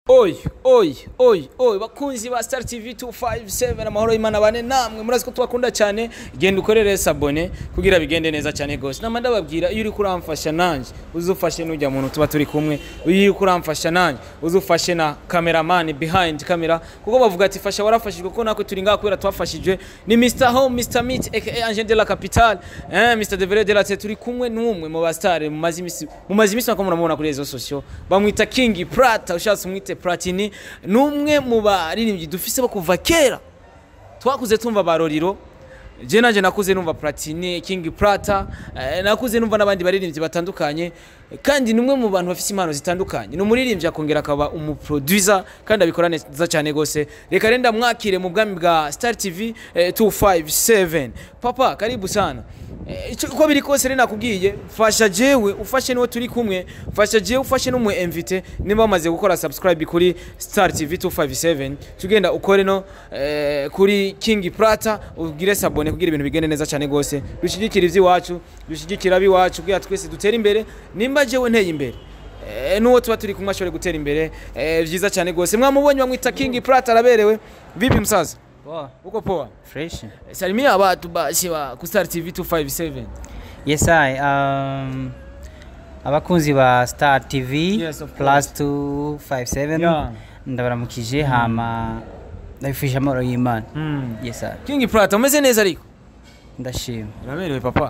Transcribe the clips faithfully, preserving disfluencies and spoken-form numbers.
Oi, oi, oi, oi, bakunzi ba Star T V two fifty-seven amahoro y'Imana bane namwe murazi ko tubakunda cyane genda ukorere sabone kugira bigende neza cyane gose nama ndababwira iyo uri kuramfasha nanje uzufashe n'ujya muntu tuba turi kumwe iyo uri kuramfasha nanje uzufashe na cameraman behind camera kuko bavuga ati fasha warafashijwe kuko nako turi ngaho kwera twafashijwe ni mister Home mister Meat aka Angel de la Capitale eh mister Devere de la Tete turi kumwe n'umwe mu ba star mu mazimisi mu mazimisi nako muramubona kuri rezo social bamwita King Prata ushatse umwite Platini numwe mu baririmbyi dufise bo kuva kera twakuze tumva baroriro je nanje nakuze numva Platini King Prata eh, nakuze numva nabandi baririmbyi batandukanye kandi numwe mu bantu bafise impano zitandukanye no muririmbyi akongera akaba umu producer kandi abikora neza cyane gose reka renda mwakire mu bwami bwa Star T V eh, two fifty-seven papa karibu sana ico uko biri kose rena kubwiye fasha jewe ufashe niwe turi kumwe fasha jewe ufashe no mu invite niba bamaze gukora subscribe kuri Star T V two fifty-seven tugenda ukore no eh, kuri King Prata ugire sabone kugira ibintu bigende neza cyane gose dushigikira ivyi wacu dushigikira abi wacu kugira twese dutera imbere nimba jewe nteye imbere eh, nuwo tuba turi kumwe ashobore gutera imbere eh, vyiza cyane gose mwamubonye bamwita King Prata araberewe vipi msaza Poa. Uko poa? Fresh. Salimia abantu basi ba ku Star T V two fifty-seven. Yes I um abakunzi ba Star T V Yes, plus two fifty-seven. Yeah. Ndabaramukije mm. hama ndabifisha amaro y'Imana. Mm. Yes I. King Prata umeze neza ariko? Ndashima. Uraberewe papa.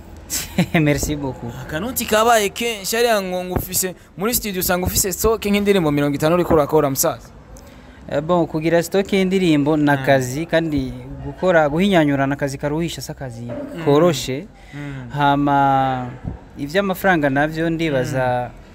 Merci beaucoup. Kanoti kabaye kenshi ari ngo ngufise muri studio usanga ufise stock nk'indirimbo mirongo itanu uri kurakora musaza. Eh bon kugira stock y'indirimbo nakazi mm. kandi gukora guhinyanyura nakazi karuhisha sakazi mm. koroshe mm. hama ivya amafaranga navyo ndibaza mm.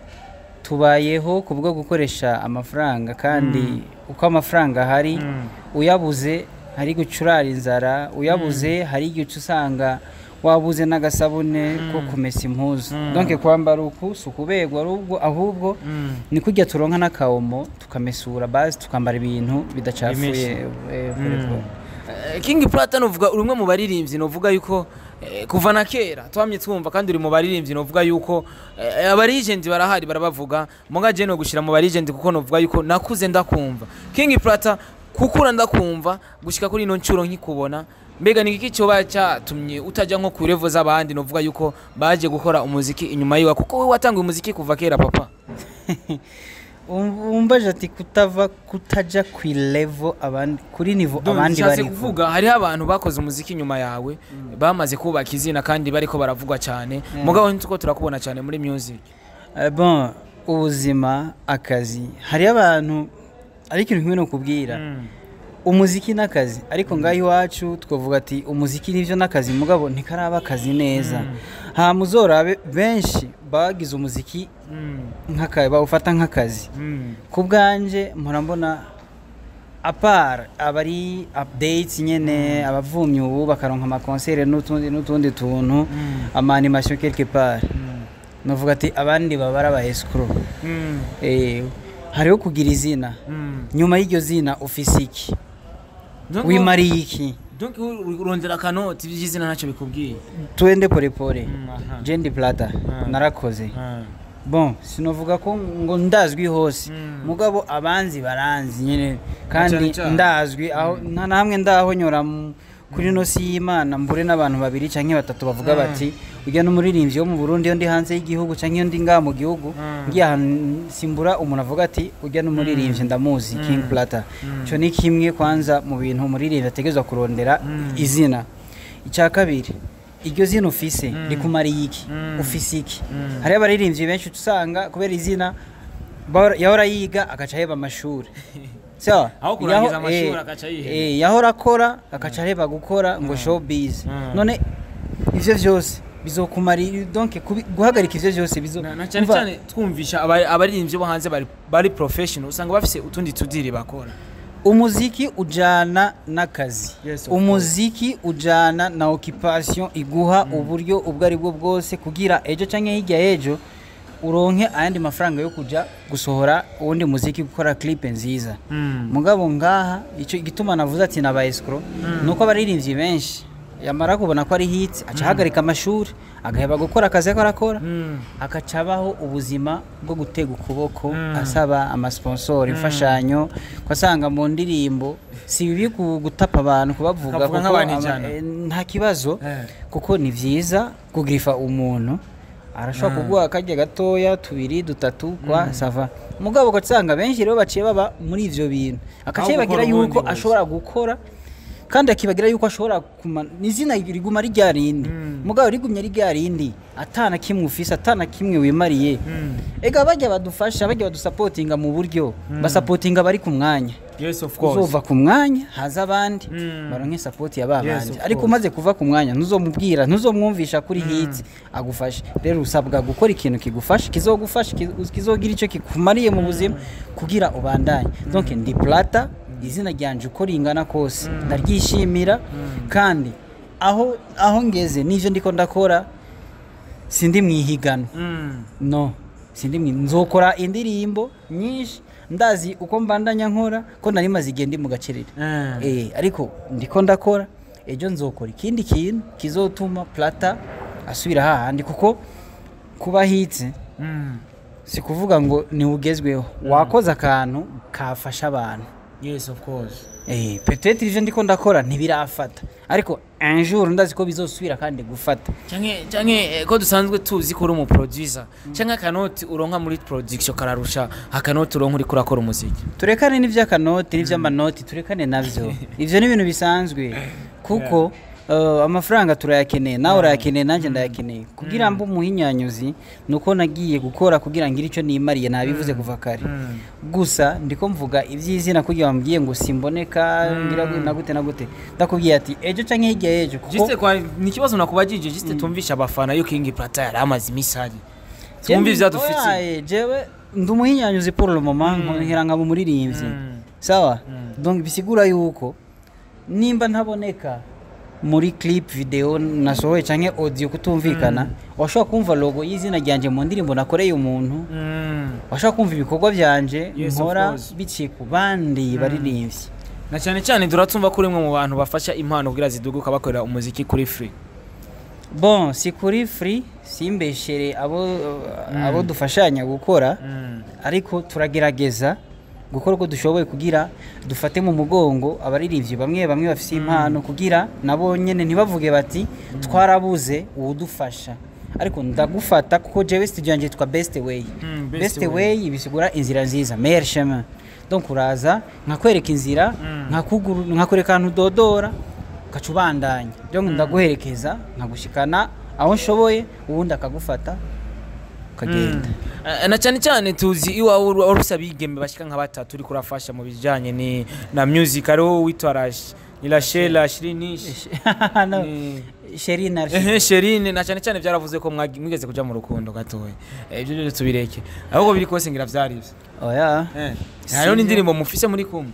tubayeho kubwo gukoresha amafaranga kandi mm. uko amafaranga hari mm. uyabuze hari gucurara inzara uyabuze mm. hari igice usanga wabuze nagasabune mm. ko kumesa impuzu mm. donc kwambara uku sukubegwa rubwo ahubwo mm. ni kujya turonka nakaomo tukamesura base tukambara ibintu bidacafuye mm. uh, King Prata novuga urumwe mu baririmbyi novuga yuko eh, kuva na kera twamye twumva kandi uri mu baririmbyi novuga yuko eh, abarigenti barahari barabavuga muga je no gushira mu barigenti kuko novuga yuko nakuze ndakumva King Prata kukura ndakumva gushika kuri ino ncuro nkikubona mbega niki cyoba cyatumye utajya nko ku level z'abandi novuga yuko baje gukora umuziki inyuma yiwa kuko we watanguye umuziki kuva kera papa umbaje ati kutava kutaja ku level abandi kuri niveau abandi bari kuvuga hari abantu bakoze umuziki inyuma yawe mm. bamaze kubaka izina kandi bariko baravugwa cyane yeah. mugabo ntuko turakubona cyane muri music uh, bon ubuzima akazi hari abantu ariko ikintu kimwe no kubwira mm. umuziki nakazi ariko ngaho iwacu twavuga ati umuziki nivyo nakazi mugabo ntikaraba akazi neza mm. ha muzorabe benshi bagize umuziki mm. nkakaye bawufata nkakazi mm. kubganje murambona apart abari updates nyene mm. abavumye ubu bakaronka ama concert n'utundi n'utundi tuntu mm. ama animation quelque part mm. novuga ati abandi babara ba escrow mm. eh hariho kugira izina mm. nyuma y'iryo zina ofisiki wimariye iki donc urondera kanoti by'izina ntacyo bikubwiye twende pore pore mm, Jendi Plata mm. narakoze mm. bon sinovuga ko ngo ndazwi hose mm. mugabo abanzi baranzi nyene kandi ndazwi aho mm. nta namwe ndaho nyora kuri no si y'Imana mbure n'abantu babiri canke batatu bavuga mm. bati ujya no muririmbyi wo mu Burundi yo ndi hanze y'igihugu canke yo ndi nga mu gihugu mm. ngiye simbura umuntu avuga ati ujya no muririmbyi ndamuzi mm. King Prata mm. cyo ni kimwe kwanza mu bintu muririmbyi ategezwa kurondera mm. izina icya kabiri iryo zina ufise mm. rikumari yiki mm. ufise iki mm. hari abaririmbyi benshi usanga kubera izina yahora yiga agaca heba amashuri so aho kurangiza amashuri akaca yihe eh yahora akora akaca heba gukora ngo showbiz none ivyo vyose bizokumari donc guhagarika ivyo byose bizo na cyane cyane twumvisha abaririmbyi bo hanze bari bari professional usanga bafise utundi tudiri bakora umuziki ujana nakazi yes, umuziki ujana na occupation iguha mm. uburyo ubwo ari bwo bwose kugira ejo canke hirya ejo uronke ayandi mafaranga yo kuja gusohora uwundi muziki gukora clip nziza mm. mugabo ngaha ico gituma navuze ati naba escrow mm. nuko abaririmbyi benshi yamara kubona ko ari hit aca hagarika amashuri agaheba gukora akazi ko arakora akacabaho ubuzima bwo gutega ukuboko asaba amasponsor imfashanyo kwasanga mu ndirimbo si bibi gutapa abantu kubavuga kuko nta kibazo kuko ni vyiza kugrifa umuntu arashobora kuguha akajya gatoya tubiri dutatu kwa sava mugabo ugasanga benshi rero baciye baba muri ivyo bintu akaciye bagira yuko ashobora gukora kandi akibagira yuko ashobora nizina riguma ari ryarindi mugabo rigumye ari ryarindi atana kimwe ufise atana kimwe wimariye ega bajya badufasha bajya badusupportinga mu buryo basupportinga bari ku mwanya yes of course uzova ku mwanya haza abandi baronke support ya babandi ariko umaze kuva ku mwanya ntuzomubwira ntuzomwumvisha kuri hit agufashe rero usabwa gukora ikintu kigufasha kizogufasha kizogira ico kikumariye mu buzima kugira ubandanye donc ndi Plata izina ryanje uko ringana kose ndaryishimira kandi aho aho ngeze nivyo ndiko ndakora sindi mwihigano no sindi nzokora indirimbo nyinshi ndazi uko mbandanya nkora ko nari maze igende mu gacerere eh ariko ndiko ndakora ejo nzokora ikindi kintu kizotuma Plata asubira hahandi kuko kuba hitse si kuvuga ngo ni ugezweho wakoze akantu kafasha abantu yes of course eh peut-être ivyo ndiko ndakora ntibirafata ariko un jour ndazi ko bizosubira kandi gufata canke canke ko dusanzwe tuzi ko uri mu producer canke akanoti uronka muri production kararusha akanoti uronka uri kurakora umuziki turekane n'ivyo akanoti n'ivyo amanoti turekane navyo ivyo ni ibintu bisanzwe kuko Uh, amafaranga turayakeneye nawe urayakeneye nanje ndayakeneye kugira mbu muhinyanyuzi nuko nagiye gukora kugira ngira ico nimariye nabivuze kuva kare gusa ndiko mvuga ivyizina kugira bambwiye ngo simboneka ngira na gute na gute ndakubwiye ati ejo canke hirya ejo juste kwa ni kibazo nakubajije juste tumvisha abafana yo King Plata yari amazi misari tumvi vyadufitse jewe ndumuhinyanyuzi pour le moment nkiranga mu muririmbyi sawa donc bisigura yuko nimba ntaboneka muri clip video nasohoye canke audio kutumvikana mm. washobora kumva logo y'izina ryanje mu ndirimbo nakoreye umuntu mm. washobora kumva ibikorwa byanje yes, nkora biciye ku bandi mm. baririmbyi na cyane cyane duratumva kuri mwe mu bantu bafasha impano kugira ziduguka bakorera umuziki kuri free bon si kuri free simbeshere abo mm. abo dufashanya gukora mm. ariko turagerageza gukora uko dushoboye kugira dufate mu mugongo abaririmbyi bamwe bamwe bafite impano kugira nabo nyene ntibavuge bati twarabuze uwudufasha ariko ndagufata kuko jewe studio yanje twa best way mm, best, best way, way ibisigura inzira nziza meilleur chemin donc uraza nkakwereka inzira mm. nkakuguru nkakwereka ahantu dodora kacubandanya donc mm. ndaguherekeza nkagushikana aho nshoboye ubundi akagufata kagenda mm. na cyane cyane tuzi iwa urusabigeme bashika nka batatu uri kurafasha mu bijanye ni na music ariho witwaraje ni la Shela Shirinish no Sherine eh Sherine na cyane cyane byaravuze ko mwigeze kuja mu rukundo gatoye ibyo byo tubireke ahubwo biri kose ngira vyarivye oya eh hayo n'indirimbo mufise muri kumwe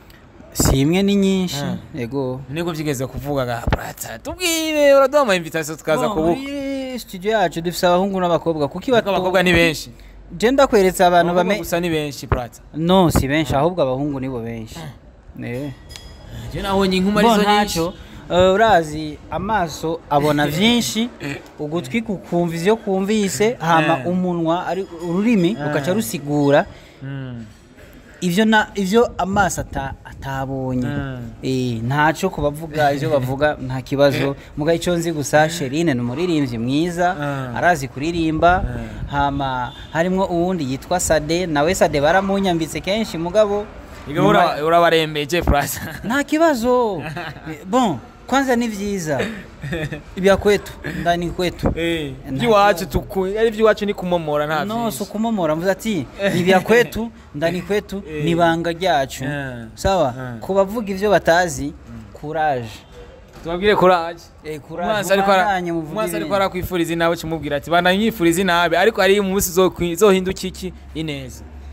si imwe ni nyinshi yego nego byigeze kuvuga ga Plata tubwire uradoma invitation tukaza kubuka studio yacu dufise abahungu n'abakobwa kuki abakobwa ni benshi je ndakweretse abantu bame gusa ni benshi Plata no si benshi ahubwo abahungu nibo benshi eh je naho nyinkuma arizo nyinshi urazi amaso abona vyinshi ugutwi kukumva ivyo kumvise hama umunwa ari ururimi ukaca rusigura ivyo na ivyo amaso atabonye eh ntaco kubavuga ivyo bavuga nta kibazo muga ico nzi gusa Sherine n'umuririmbyi mwiza arazi kuririmba hama harimo uwundi yitwa Sade nawe Sade baramunyambitse kenshi mugabo igahura urabarembeje Plata nta kibazo bon kwanza ni vyiza ibya kwetu ndani kwetu eh byiwacu tuku ari byiwacu ni kumomora nta no so kumomora mvuze ati ibya kwetu ndani kwetu ni banga ryacu sawa kubavuga ivyo batazi courage tubabwire courage eh courage mwanza ariko mwanza ariko arakwifuriza nawe kimubwira ati bana nyifuriza nabe ariko ari umunsi zo zohinduka iki ineza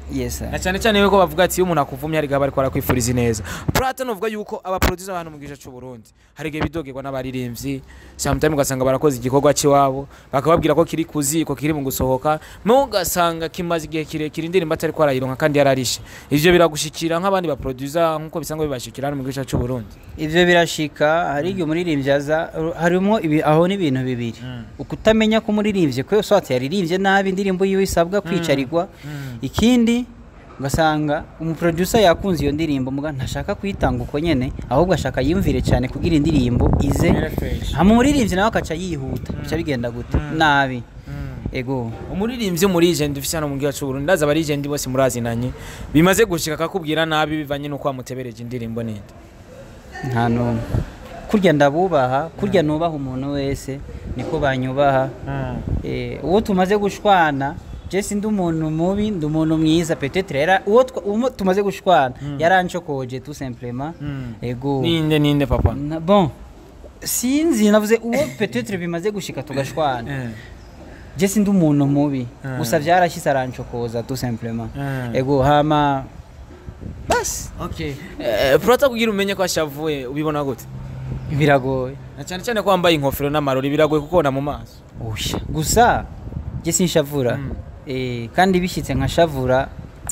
yes sir. na cyane cyane yuko bavuga ati iyo umuntu akuvumye hari gaba ariko arakwifuriza neza. Plata novuga yuko aba producer abantu mu gice cy'u Burundi hari gihe bidogerwa n'abaririmbyi sometimes ugasanga barakoze igikorwa cy'iwabo bakababwira ko kiri kuziko kiri mu gusohoka no ugasanga kimaze igihe kirekire indirimbo atari ko arayironka kandi yararishe. Ivyo biragushikira nk'abandi ba producer nkuko bisanzwe bibashikira hano mu gice cy'u Burundi? Ivyo birashika hari igihe umuririmbyi aza harimo aho ni ibintu bibiri ukutamenya ko umuririmbyi ko yose yaririmbye nabi indirimbo yiwe isabwa kwicarirwa. Ikindi ugasanga umuproducer yakunze iyo ndirimbo muga ntashaka kuyitanga uko nyene ahubwo ashaka yimvire cyane kugira indirimbo ize hama umuririmbyi nawe akaca yihuta bica bigenda gute nabi. Ego umuririmbyi muri legend ufise hano mu gihe cy'u Burundi ndaza bari legend bose murazinanye bimaze gushika akakubwira nabi bivanye nuko amutebereje indirimbo ninde? Nta no kurya ndabubaha kurya nubaha umuntu wese niko banyubaha. Eh uwo tumaze gushwana Jesse ndi umuntu mubi ndi umuntu mwiza peut-être era uwo tumaze gushwana yarancokoje tout simplement. Ego ninde ninde papa? Bon sinzi navuze uwo peut-être bimaze gushika tugashwana. Jesse ndi umuntu mubi gusa byarashyise arancokoza tout simplement. Ego hama bas okay. Eh Plata kugira umenye ko ashavuye ubibona gute? Biragoye na cyane cyane ko wambaye inkofero n'amarori biragoye kukona mu maso. Oya gusa Jesse nshavura eh kandi bishyitse nka shavura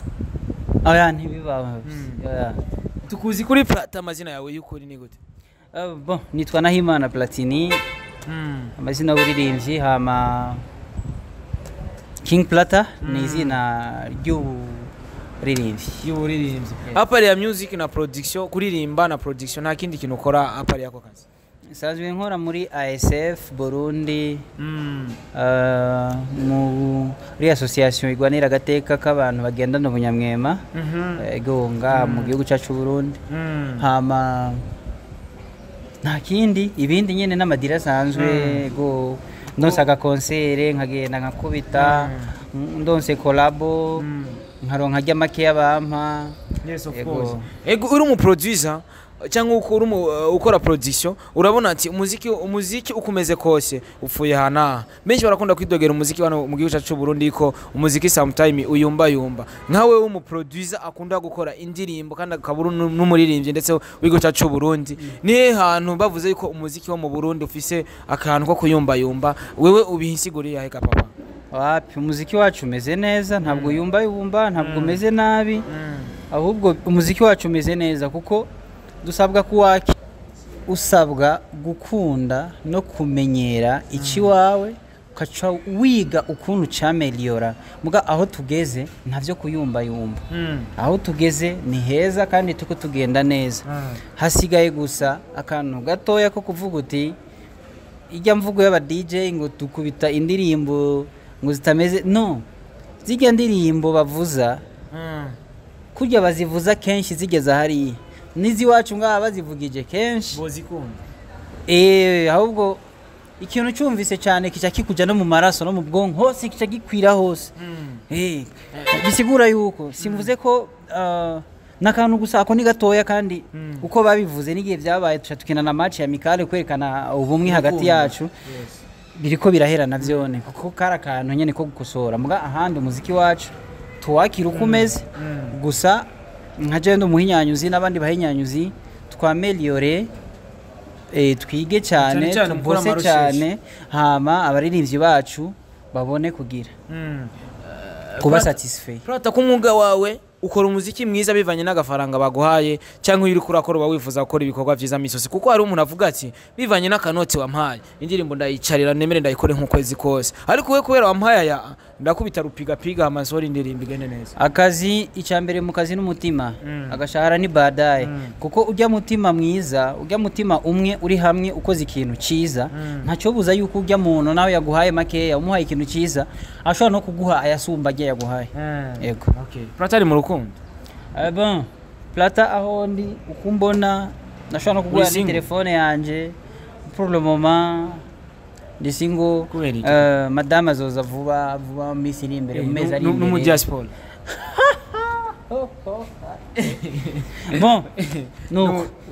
aya ntibibaho. Tukuzi kuri Plata amazina yawe y'ukuri ni gute? Uh, bon nitwa Nahimana Platini. Amazina y'uririmbyi hama King Plata ni izina ry'uririmbyi y'uririmbyi. Apari ya music na production kuririmba na production nta kindi kintu ukora apari yako kazi? Sazwe nkora muri A S F Burundi uh, muri association igwanira gateka k'abantu bagendana ubunyamwema ego nga mu gihugu cyacu Burundi. Hama nta kindi ibindi nyene n'amadira asanzwe go ndonse aga concert nkagenda nkakubita ndonse collabo nkaronka ajya make y'abampa. Yes of course. Ego uri mu producer cyangwa ukora ukora production urabona ati umuziki umuziki ukomeze kose upfuye hana benshi barakunda kwidogera umuziki hano mu gihugu cyacu Burundi ko umuziki sometime uyumba yumba nkawe w'umu producer akunda gukora indirimbo kandi akaburu n'umuririmbyi ndetse w'igihugu cyacu Burundi ni hantu bavuze yuko umuziki wo mu Burundi ufise akantu ko kuyumba yumba wewe ubihisiguriye yahe ka papa? Wapi umuziki wacu umeze neza ntabwo yumba yumba ntabwo umeze nabi ahubwo umuziki wacu umeze neza kuko dusabwa kuwaki usabwa gukunda no kumenyera iki wawe ukaca wiga ukuntu cameliora muga aho tugeze ntavyo kuyumba yumba. Aho tugeze ni heza kandi tuko tugenda neza. Hasigaye gusa akantu gatoya ko kuvuga uti ijya mvugo y'aba D J ngo tukubita indirimbo ngo zitameze no zijya ndirimbo bavuza kurya bazivuza kenshi zigeza hari nizi wacu ngaba bazivugije kenshi bozikunda. Eh ahubwo ikintu cyumvise cyane kica kikuja no mu maraso no mu bwonko hose kica gikwira hose. Eh bisigura yuko simvuze ko nakantu gusa ako ni gatoya kandi uko babivuze nigiye byabaye tuca tukina na match ya Mikale kwerekana ubumwe hagati yacu biriko birahera navyone kuko kara kantu nyene ko gukosora muga ahandi umuziki wacu tuwakira ukomeze gusa nka jendo muhinyanyuzi n'abandi bahinyanyuzi twameliore eh twige cyane tubose cyane hama abaririmbyi bacu babone kugira kuba satisfait. Plata kumwuga wawe ukora umuziki mwiza bivanye n'agafaranga baguhaye cyangwa uri kurakora uba wifuza gukora ibikorwa byiza misosi kuko hari umuntu avuga ati bivanye n'akanoti wampaye indirimbo ndayicarira nemere ndayikore nk'ukwezi kose ariko we kubera wampaye ya ndakubita rupiga piga amasori indirimbo igene neza. Akazi icambere mu kazi n'umutima agashahara ni badaye kuko ujya mutima mwiza ujya mutima umwe uri hamwe ukoze ikintu ciza ntacyo buza yuko ujya muntu nawe yaguhaye makeya umuhaye ikintu ciza ashobora no kuguha ayasumba agiye yaguhaye. Yego okay. Plata ari mu rukundo? Eh bon Plata aho ndi ukumbona nashobora no kuguha ni telefone yanje pour le moment ndi single. Uh, madame azoza vuba vuba misi iri imbere mu mezi ari imbere no mu diaspora. Bon nuko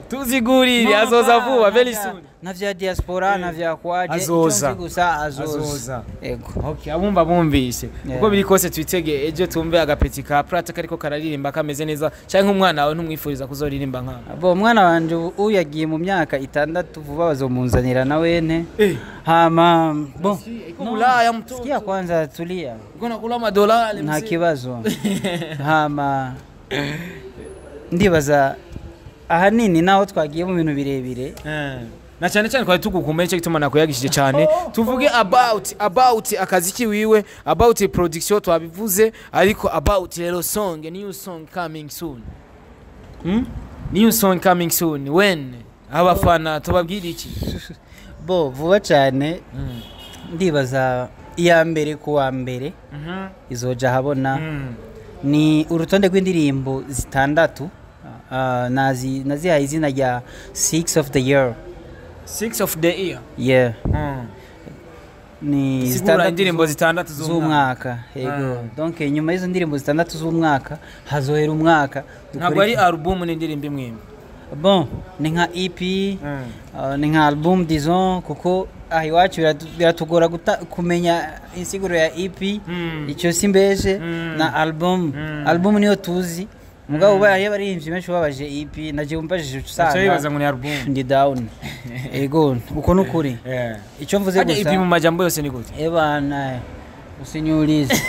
tuzigurire azoza vuba very soon na vya diaspora na vya kwaje azoza gusa azoza azoza ego okay abumva bumvise Yeah. uko biri kose twitege ejo tumve agapeti ka Plata kariko kararirimba kameze neza cyangwa umwana wawe ntumwifuriza kuzoririmba nka bo mwana wanje ubu yagiye mu myaka itandatu vuba bazomunzanira na wene eh hama bo Ulaya mtoto sikia kwanza tulia uko nakula madolari nta kibazo hama ndibaza ahanini naho twagiye mu bintu birebire eh na cyane cyane kwa tugukumeye cyo gituma nakuyagishije cyane tuvuge about about akazi kiwiwe about production twabivuze ariko about rero song a new song coming soon hmm? New song coming soon when abafana tubabwira iki bo vuba cyane ndibaza iya mbere kuwa mbere mhm izoja habona ni urutonde rw'indirimbo zitandatu uh, nazi nazihaye izina rya six of the year six of the year yeah mm. ni zitandatu indirimbo zitandatu z'umwaka yego donc nyuma y'izo ndirimbo zitandatu z'umwaka hazohera umwaka ntabwo ari album n'indirimbo imwe bon ni nka E P mm. uh, ni nka album disons kuko ah iwacu biratugora kumenya insiguro ya E P mm. icyo simbeje mm. na album mm. album niyo tuzi mugabo mm. baye baririmbye menshi babaje E P naje umbajije usanga cyo yibaza ngo ni album ndi down ego uko nukuri yeah. icyo mvuze gusa E P mu majambo yose ni gute ebana usinyulize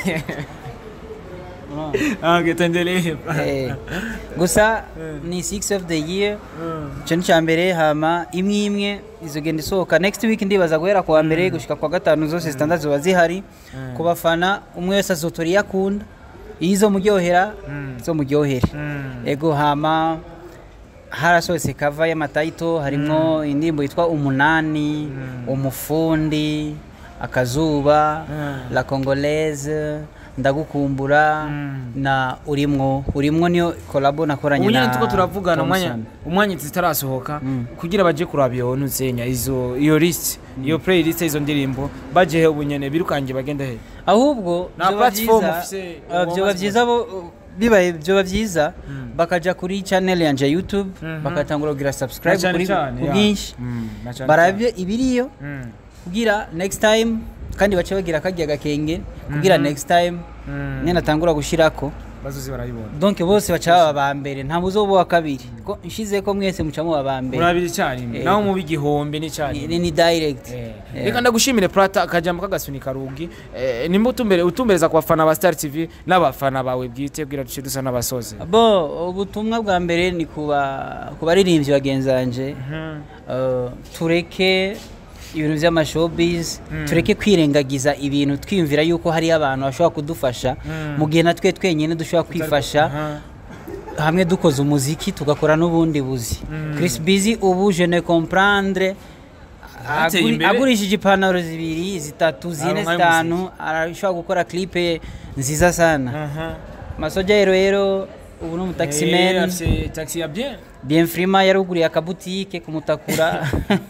ah getendele eh gusa ni six of the year cyo ni cyambere hama imwe imwe izogenda isohoka next week ndibaza guhera kwa mbere gushika kwa gatanu zose standard zo zihari kubafana umwe wese azotori yakunda izo muryohera zo muryohere ego hama harasohotse cover y'amataito harimo indirimbo yitwa umunani umufundi akazuba la congolaise ndagukumbura mm. na urimwo urimwo niyo collabo nakoranye na tuko turavugana umwanya umwanya zitarasohoka mm. kugira baje kurabyo nuzenya izo iyo list mm. iyo playlist izo ndirimbo baje he ubunyene birukanje bagenda he ahubwo na platform office byo bavyiza bo bibaye byo bavyiza mm. bakaja kuri channel yanje ya YouTube mm -hmm. bakatangura kugira subscribe kuri kubwinshi mm. barabye ibiriyo mm. kugira next time kandi bace bagira kajya gakenge kugira mm -hmm. next time mm. nene natangura gushirako bazuzi barayibona donc bose baca ba mbere nta muzobo wa kabiri ko nshize ko mwese mucamo ba mbere murabiri cyari eh. naho mu bigihombe ni cyari ni, ni direct eh. eh. reka ndagushimire Plata akajambo kagasunika rugi eh, nimba utumbere utumbereza kwa fana ba Star T V n'abafana bawe bwite bwira duce dusa n'abasoze bo ubutumwa bwa mbere ni kuba kubaririmbyi bagenzanje mm -hmm. uh, tureke ibintu by'amashowbiz mm. tureke kwirengagiza ibintu twiyumvira yuko hari abantu bashobora kudufasha mm. mu gihe natwe twenyine dushobora kwifasha uh -huh. hamwe dukoze umuziki tugakora n'ubundi buzi mm. Chris Busy ubu je ne comprendre aguri, agurishije ipantaro zibiri zitatu zine zitanu arashobora gukora clip nziza sana uh -huh. Masoja rero rero ubu no mutaximen hey, taxi ya bien bien frima yaruguriye akabutike kumutakura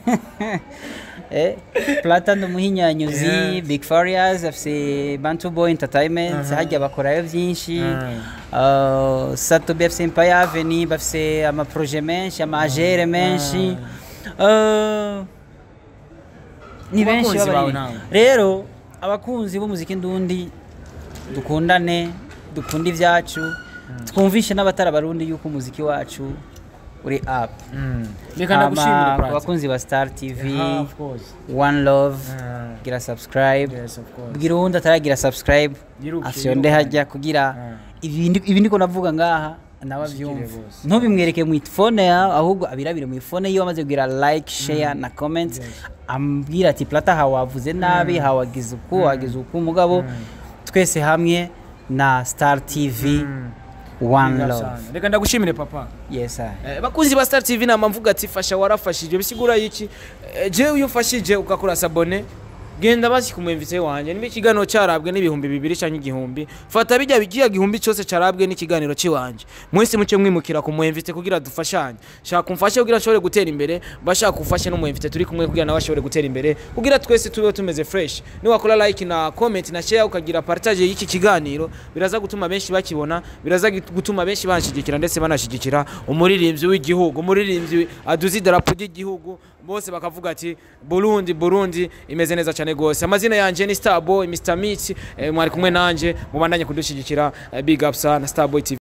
eh Plata ndo muhinyanyuzi yeah. Big Farias afise Bantu Boy Entertainment uh -huh. hajya bakorayo byinshi uh -huh. uh, Sato B F C Empire Avenue bafise ama projet menshi ama agere menshi uh -huh. uh, ni benshi bari rero abakunzi b'umuziki ndundi dukundane dukunda ivyacu mm. twumvishe n'abatara barundi yuko umuziki wacu uri up mm. Reka ndagushimira Plata abakunzi ba Star T V yeah, of course One Love yeah. gira subscribe yes, of course bwira undi ataragira subscribe afyonde hajya kugira yeah. ibindi ibindi ko navuga ngaha nawe byumva ntubimwereke mu phone yawe ahubwo abirabire mu phone yiwe amaze kugira like share mm. na comment yes. ambwira ati Plata hawavuze nabi mm. hawagize uko mm. wagize uko mugabo mm. twese hamwe na Star T V mm. One Love. Reka ndagushimire papa. Yes sir. Eh, bakunzi ba Star T V namamvuga ati fasha warafashije bisigura yiki eh, je uyufashije ukakora sabone genda basi ku mwemvise wanje niba ikiganiro carabwe n'ibihumbi bibiri canke igihumbi fata bijya bigiye gihumbi cyose carabwe n'ikiganiro ciwanje mwese muce mwimukira ku mwemvise kugira dufashanye shaka kumfashe kugira nshobore gutera imbere bashaka kufashe no mwemvise turi kumwe kugira nabashobore gutera imbere kugira twese tube tumeze fresh ni wakora like na comment na share ukagira partage y'iki kiganiro biraza gutuma benshi bakibona biraza gutuma benshi banshigikira ndetse banashigikira umuririmbyi w'igihugu umuririmbyi aduzi idarapo ry'igihugu bose bakavuga ati Burundi Burundi imeze neza cyane gose amazina yanje ni Starboy Mister Meat eh, mwari kumwe nanje mubandanye kudushigikira eh, big up sana Starboy T V.